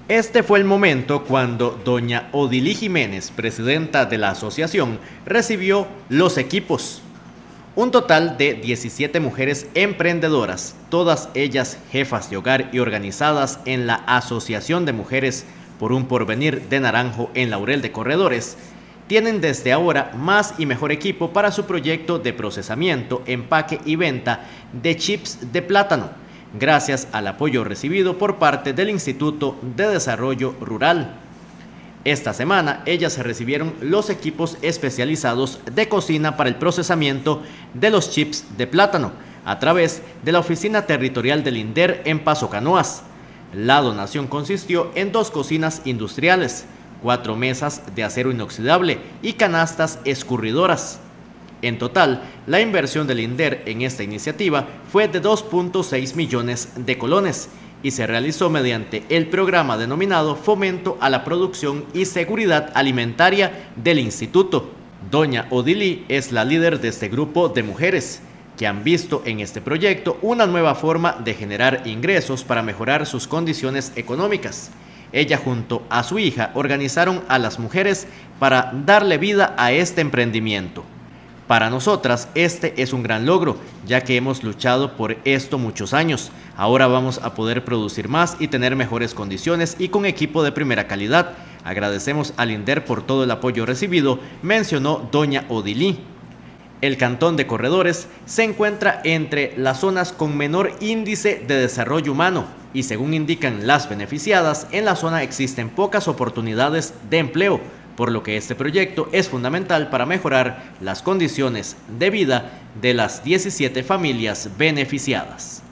Este fue el momento cuando doña Odilí Jiménez, presidenta de la asociación, recibió los equipos. Un total de 17 mujeres emprendedoras, todas ellas jefas de hogar y organizadas en la Asociación de Mujeres por un Porvenir de Naranjo en Laurel de Corredores, tienen desde ahora más y mejor equipo para su proyecto de procesamiento, empaque y venta de chips de plátano, gracias al apoyo recibido por parte del Instituto de Desarrollo Rural. Esta semana, ellas recibieron los equipos especializados de cocina para el procesamiento de los chips de plátano a través de la Oficina Territorial del INDER en Paso Canoas. La donación consistió en 2 cocinas industriales, 4 mesas de acero inoxidable y canastas escurridoras. En total, la inversión del INDER en esta iniciativa fue de 2.6 millones de colones y se realizó mediante el programa denominado Fomento a la Producción y Seguridad Alimentaria del Instituto. Doña Odilí es la líder de este grupo de mujeres que han visto en este proyecto una nueva forma de generar ingresos para mejorar sus condiciones económicas. Ella junto a su hija organizaron a las mujeres para darle vida a este emprendimiento. Para nosotras este es un gran logro, ya que hemos luchado por esto muchos años. Ahora vamos a poder producir más y tener mejores condiciones y con equipo de primera calidad. Agradecemos al INDER por todo el apoyo recibido, mencionó doña Odilí. El cantón de Corredores se encuentra entre las zonas con menor índice de desarrollo humano y según indican las beneficiadas, en la zona existen pocas oportunidades de empleo, por lo que este proyecto es fundamental para mejorar las condiciones de vida de las 17 familias beneficiadas.